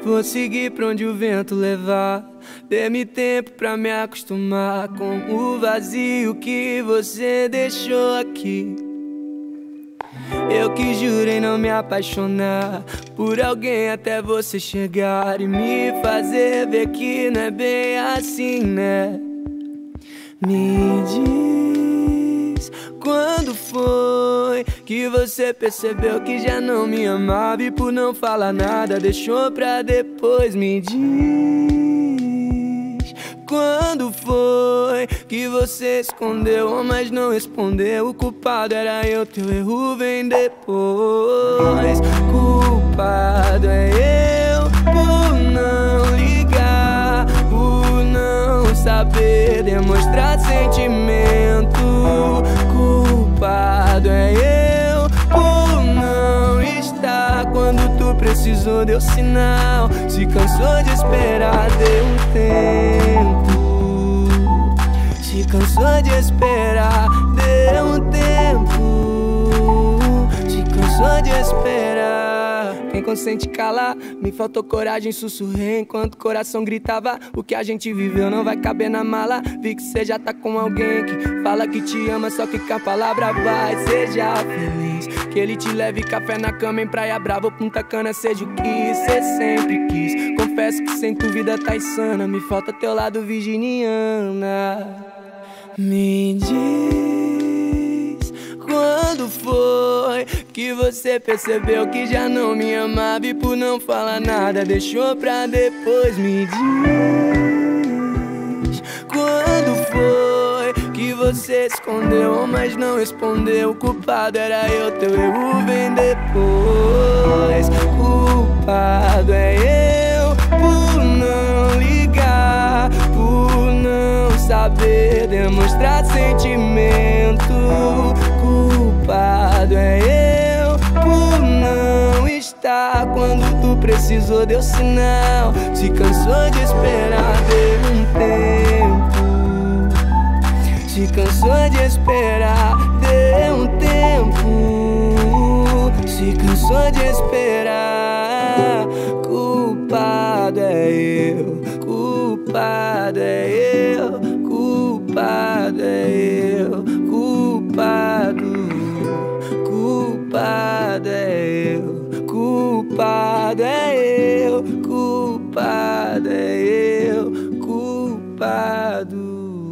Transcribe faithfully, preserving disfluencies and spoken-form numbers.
Vou seguir pra onde o vento levar. Dê-me tempo pra me acostumar com o vazio que você deixou aqui. Eu que jurei não me apaixonar por alguém até você chegar e me fazer ver que não é bem assim, né? Me diz quando foi que você percebeu que já não me amava e por não falar nada deixou pra depois. Me diz quando foi que você escondeu, mas não respondeu. O culpado era eu, teu erro vem depois. Culpado é eu por não ligar, por não saber demonstrar sentimento. Culpado é eu por não estar quando tu precisou, deu sinal. Se cansou de esperar, deu um tempo. Se cansou de esperar, deu um tempo. Se cansou de esperar. Quem consente calar, me faltou coragem, sussurrei enquanto o coração gritava. O que a gente viveu não vai caber na mala. Vi que cê já tá com alguém que fala que te ama, só que com a palavra vai. Seja feliz, que ele te leve café na cama em Praia Brava ou Punta Cana, seja o que cê sempre quis. Confesso que sem tu vida tá insana, me falta teu lado virginiana. Me diz quando foi que você percebeu que já não me amava e por não falar nada deixou pra depois. Me diz quando foi que você escondeu, mas não respondeu. O culpado era eu, teu erro vem depois. Culpado é eu por não ligar, por não saber demonstrar sentimento. Culpado é eu por não estar quando tu precisou, deu sinal. Se cansou de esperar, deu um tempo. Se cansou de esperar, deu um tempo. Se cansou de esperar. Culpado é eu, culpado é eu, culpado é eu, culpado. Culpado é eu, culpado é eu, culpado é eu, culpado.